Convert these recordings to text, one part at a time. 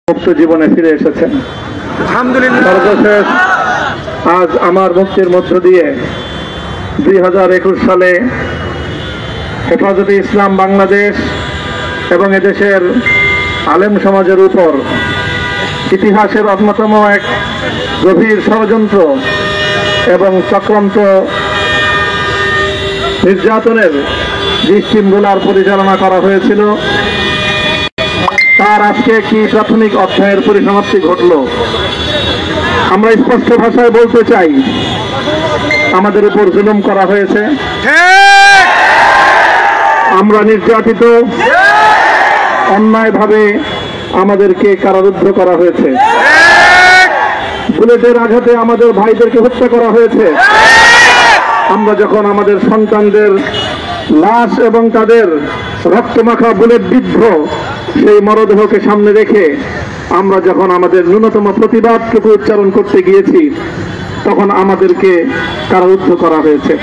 মুক্ত জীবনে ফিরে এসেছেন। সর্বশেষ আজ আমার মুক্তির মধ্য দিয়ে 2021 সালে হেফাজতে ইসলাম বাংলাদেশ এবং এদেশের আলেম সমাজের উপর ইতিহাসের অন্যতম এক গভীর ষড়যন্ত্র এবং চক্রান্ত নির্যাতনের যে স্টিমগুলার পরিচালনা করা হয়েছিল, তার আজকে একটি প্রাথমিক অধ্যায়ের পরিসমাপ্তি ঘটল। আমরা স্পষ্ট ভাষায় বলতে চাই, আমাদের উপর জুলুম করা হয়েছে, আমরা নির্যাতিত, অন্যায়ভাবে আমাদেরকে কারারুদ্ধ করা হয়েছে, বুলেটের আঘাতে আমাদের ভাইদেরকে হত্যা করা হয়েছে। আমরা যখন আমাদের সন্তানদের লাশ এবং তাদের রক্তমাখা বুলেট বিদ্ধ সেই মরদেহকে সামনে রেখে আমরা যখন আমাদের ন্যূনতম প্রতিবাদটুকু উচ্চারণ করতে গিয়েছি, তখন আমাদেরকে কারারুদ্ধ করা হয়েছে,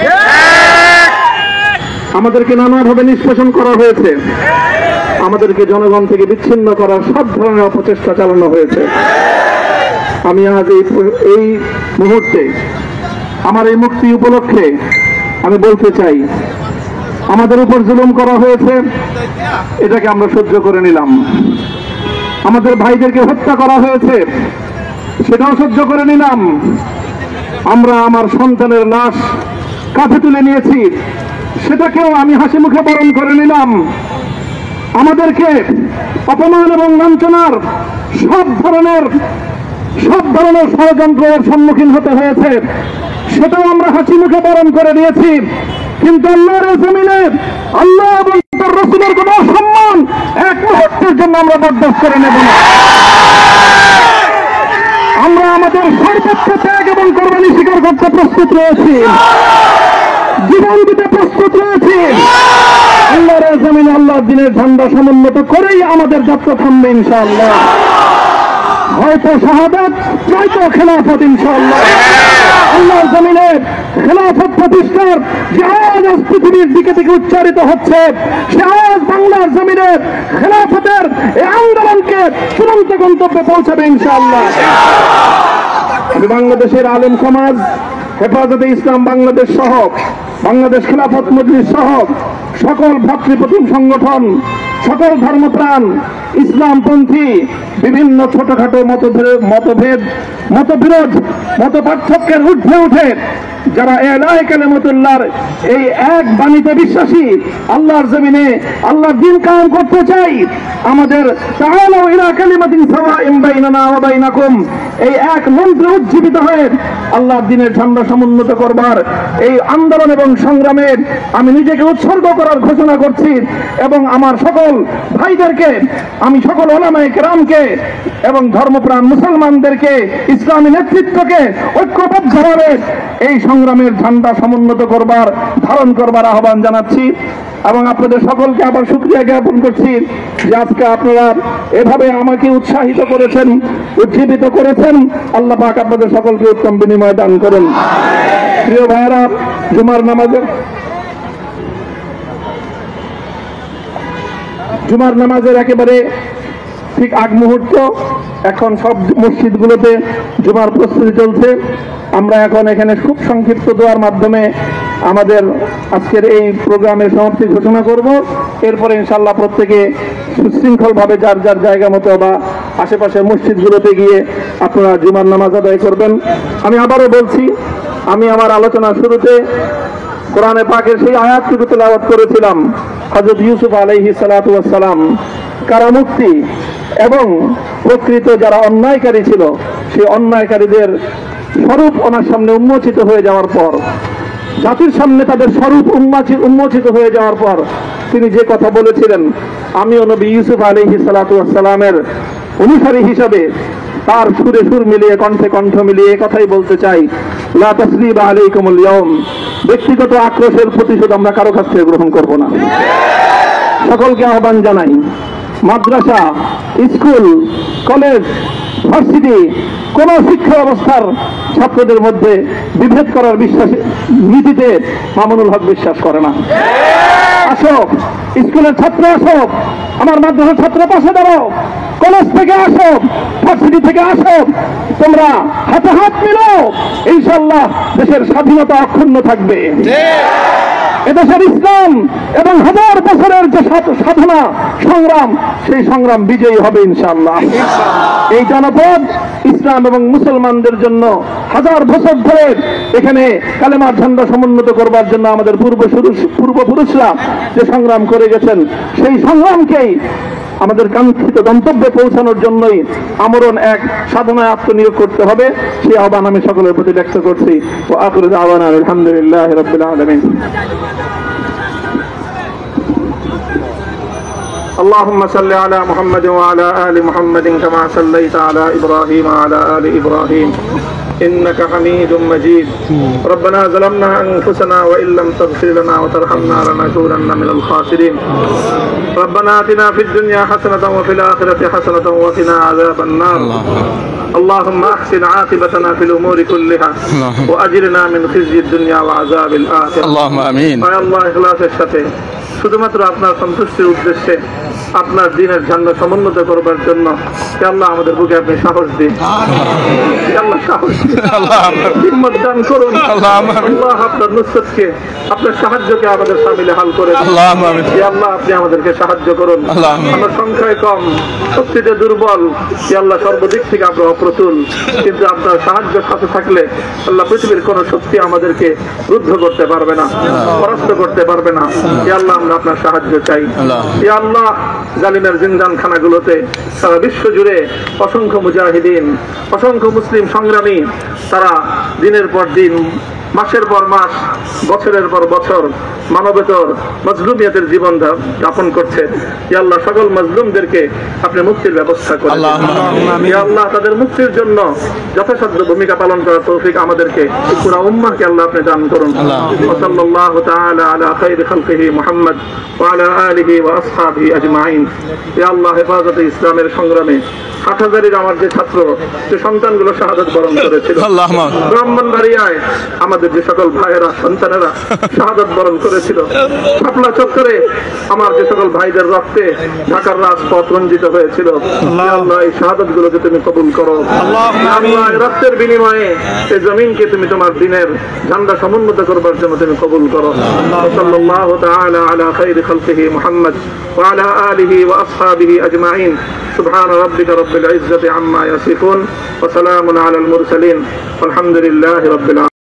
আমাদেরকে নানাভাবে নিষ্পেষণ করা হয়েছে, আমাদেরকে জনগণ থেকে বিচ্ছিন্ন করার সব ধরনের অপচেষ্টা চালানো হয়েছে। আমি আজ এই মুহূর্তে আমার এই মুক্তি উপলক্ষে আমি বলতে চাই, আমাদের উপর জুলুম করা হয়েছে, এটাকে আমরা সহ্য করে নিলাম। আমাদের ভাইদেরকে হত্যা করা হয়েছে, সেটাও সহ্য করে নিলাম। আমরা আমার সন্তানের লাশ কাঁধে তুলে নিয়েছি, সেটাকেও আমি হাসি মুখে বরণ করে নিলাম। আমাদেরকে অপমান এবং লাঞ্ছনার সব ধরনের ষড়যন্ত্রের সম্মুখীন হতে হয়েছে, সেটাও আমরা হাসি মুখে বরণ করে নিয়েছি। কিন্তু আল্লাহর জমিনে আল্লাহ এবং তার রাসূলের কোন সম্মান এক মুহূর্তের জন্য আমরা বরদাস্ত করে নেব না। আমরা আমাদের সর্বোচ্চ ত্যাগ এবং কোরবানি স্বীকার করতে প্রস্তুত রয়েছি, জীবন দিতে প্রস্তুত রয়েছি। আল্লাহর জমিনে আল্লাহর দ্বীনের ঝান্ডা সমুন্নত করেই আমাদের যাত্রা থামবে ইনশাআল্লাহ। হয়তো শাহাদাত, নয়তো খেলাফত ইনশাআল্লাহ। আল্লাহর জমিনে খেলাফত প্রতিষ্ঠার যে আওয়াজ পৃথিবীর দিকে থেকে উচ্চারিত হচ্ছে, সে আওয়াজ বাংলার জমিনে খেলাফতের এই আন্দোলনকে চূড়ান্ত গন্তব্যে পৌঁছাবে ইনশাআল্লাহ। আমি বাংলাদেশের আলেম সমাজ, হেফাজতে ইসলাম বাংলাদেশ সহ, বাংলাদেশ খেলাফত মজলিস সহ সকল ভ্রাতৃপ্রতিম সংগঠন, সকল ধর্মপ্রাণ, ইসলামপন্থী বিভিন্ন ছোটখাটো মতবিরোধ, মত পার্থক্যের ঊর্ধ্বে উঠে যারা ইলাহি কালিমাতুল্লাহর এই এক বাণীতে বিশ্বাসী, আল্লাহর জমিনে আল্লাহর দ্বীন কায়েম করতে চাই, আমাদের তাআলাউ ইলা কালিমাতিন সাওয়াইন বাইনানা ওয়া বাইনাকুম এই এক মন্ত্রে উজ্জীবিত হয়ে আল্লাহর দ্বীনের ঝান্ডা সমুন্নত করবার এই আন্দোলন এবং সংগ্রামে আমি নিজেকে উৎসর্গ করার ঘোষণা করছি। এবং আমার সকল ভাইদেরকে, আমি সকল উলামায়ে কেরামকে এবং ধর্মপ্রাণ মুসলমানদেরকে, ইসলামী নেতৃত্বকে ঐক্যবদ্ধভাবে এই সংগ্রামের ঝান্ডা সমুন্নত করবার, ধারণ করবার আহ্বান জানাচ্ছি। এবং আপনাদের সকলকে আবার শুকরিয়া জ্ঞাপন করছি যে আজকে আপনারা এভাবে আমাকে উৎসাহিত করেছেন, উজ্জীবিত করেছেন। আল্লাহ পাক আপনাদের সকলকে উত্তম বিনিময় দান করেন। প্রিয় ভাইয়েরা, জুমার নামাজের একেবারে ঠিক আগ মুহূর্ত, এখন সব মসজিদগুলোতে জুমার প্রস্তুতি চলছে। আমরা এখন এখানে খুব সংক্ষিপ্ত দোয়ার মাধ্যমে আমাদের আজকের এই প্রোগ্রামের সমাপ্তি ঘোষণা করব। এরপরে ইনশাআল্লাহ প্রত্যেকে সুশৃঙ্খলভাবে যার যার জায়গা মতো বা আশেপাশের মসজিদগুলোতে গিয়ে আপনারা জুমার নামাজ আদায় করবেন। আমি আবারও বলছি, আমি আমার আলোচনার শুরুতে কোরআনে পাকের সেই আয়াতটুকু তেলাওয়াত করেছিলাম, হযরত ইউসুফ আলাইহিস সালাতু ওয়াস সালাম কারামুক্তি এবং প্রকৃত যারা অন্যায়কারী ছিল, সেই অন্যায়কারীদের স্বরূপ ওনার সামনে উন্মোচিত হয়ে যাওয়ার পর, জাতির সামনে তাদের স্বরূপ উন্মোচিত হয়ে যাওয়ার পর তিনি যে কথা বলেছিলেন, আমিও নবী ইউসুফ আলাইহিস সালাতু ওয়াস সালামের অনুসারী হিসাবে তার সুরে সুর মিলিয়ে, কণ্ঠে কণ্ঠ মিলিয়ে কথাই বলতে চাই, লা তাসরিবা আলাইকুমুল ইয়াউম, ব্যক্তিগত আক্রোশের প্রতিশোধ আমরা কারো কাছ থেকে গ্রহণ করব না। সকলকে আহ্বান জানাই, মাদ্রাসা, স্কুল, কলেজ, ভার্সিটি কোন শিক্ষা ব্যবস্থার ছাত্রদের মধ্যে বিভেদ করার নীতিতে মামুনুল হক বিশ্বাস করে না। আসো, স্কুলের ছাত্র আসো, আমার মাদ্রাসার ছাত্র পাশে দাঁড়াও, কলেজ থেকে আসো, ভার্সিটি থেকে আসো, তোমরা হাতে হাত মিলাও, ইনশাআল্লাহ দেশের স্বাধীনতা অক্ষুণ্ণ থাকবে। এদেশের ইসলাম এবং হাজার বছরের যে সাধনা সংগ্রাম, সেই সংগ্রাম বিজয়ী হবে ইনশাআল্লাহ। এই জনপদ ইসলাম এবং মুসলমানদের জন্য হাজার বছর ধরে এখানে কালেমার ঝান্ডা সমুন্নত করবার জন্য আমাদের পূর্বপুরুষরা যে সংগ্রাম করে গেছেন, সেই সংগ্রামকেই আমাদের কাঙ্ক্ষিত গন্তব্যে পৌঁছানোর জন্যই আমরণ এক সাধনায় আত্মনিয়োগ করতে হবে। সেই আহ্বান আমি সকলের প্রতি ব্যক্ত করছি। ও আখিরু দাওয়ানা আলহামদুলিল্লাহি রাব্বিল আলামিন। اللهم صل على محمد وعلى آل محمد كما صليت على إبراهيم وعلى آل إبراهيم إنك حميد مجيد. ربنا ظلمنا أنفسنا وإن لم تغفر لنا وترحمنا لنكونن من الخاسرين. ربنا آتنا في الدنيا حسنة وفي الآخرة حسنة وقنا عذاب النار. اللهم أحسن عاقبتنا في الأمور كلها وأجرنا من خزي الدنيا وعذاب الآخرة. اللهم آمين. يا الله إخلاصের সাথে শুধুমাত্র আপনার সন্তুষ্টির উদ্দেশ্যে আপনার দ্বীনের ঝান্ডা সমুন্নত করবার জন্য আল্লাহ আমাদের বুকে আপনি সাহস দিন, আল্লাহ সাহস হিম্মত দান করুন। আল্লাহ আপনার নুসরতকে, আপনার সাহায্যকে আমাদের সামিলে হাল করে আল্লাহ আপনি আমাদেরকে সাহায্য করুন। আমরা সংখ্যায় কম, শক্তিতে দুর্বল, আল্লাহ সর্বদিক থেকে আমরা অপ্রতুল, কিন্তু আপনার সাহায্য সাথে থাকলে আল্লাহ পৃথিবীর কোন শক্তি আমাদেরকে রুদ্ধ করতে পারবে না, পরাস্ত করতে পারবে না। আল্লাহ আমরা আপনার সাহায্য চাই। আল্লাহ জালিমের জিন্দান খানাগুলোতে সারা বিশ্ব জুড়ে অসংখ্য মুজাহিদিন, অসংখ্য মুসলিম সংগ্রামী, তারা দিনের পর দিন, মাসের পর মাস, বছরের পর বছর মানবেতর মজলুমিয়তের জীবন যাপন করছে। ইয়া আল্লাহ সকল মজলুমদেরকে আপনি মুক্তির ব্যবস্থা করে দিন। ইয়া আল্লাহ তাদের মুক্তির জন্য যথাসাধ্য ভূমিকা পালন করার তৌফিক আমাদেরকে, পুরা উম্মাহকে আল্লাহ আপনি দান করুন। সাল্লাল্লাহু তাআলা আলা খায়রি খালকিহি মুহাম্মদ ওয়া আলা আলিহি ওয়া আসহাবিহি আজমাইন। ইয়া আল্লাহ হেফাজতে ইসলামের সংগ্রামে হাটহাজারীর আমার যে ছাত্র, যে সন্তানগুলো শাহাদাত বরণ করেছিল, ব্রাহ্মণবাড়িয়ায় আমাদের যে সকল ভাইয়েরা, সন্তানেরা শাহাদাত বরণ করেছিল, শাপলা চত্বরে আমার যে সকল ভাইদের রক্তে ঢাকার রাজপথ রঞ্জিত হয়েছিল, আল্লাহ এই শাহাদাত গুলোকে তুমি কবুল করো। আল্লাহ রক্তের বিনিময়ে এই জমিনকে তুমি তোমার দ্বীনের ঝান্ডা সমুন্নত করবার জন্য তুমি কবুল করো। সাল্লাল্লাহু তাআলা আলা খায়রি খালকিহি মুহাম্মদ ওয়া আলা আলিহি ওয়া আসহাবিহি আজমাইন। সুবহান রাব্বিকা রাব্বিল ইজ্জাতি আম্মা ইয়াসিফুন ওয়া সালামুন আলাল মুরসালিন ওয়ালহামদুলিল্লাহি রাব্বিল আলামিন।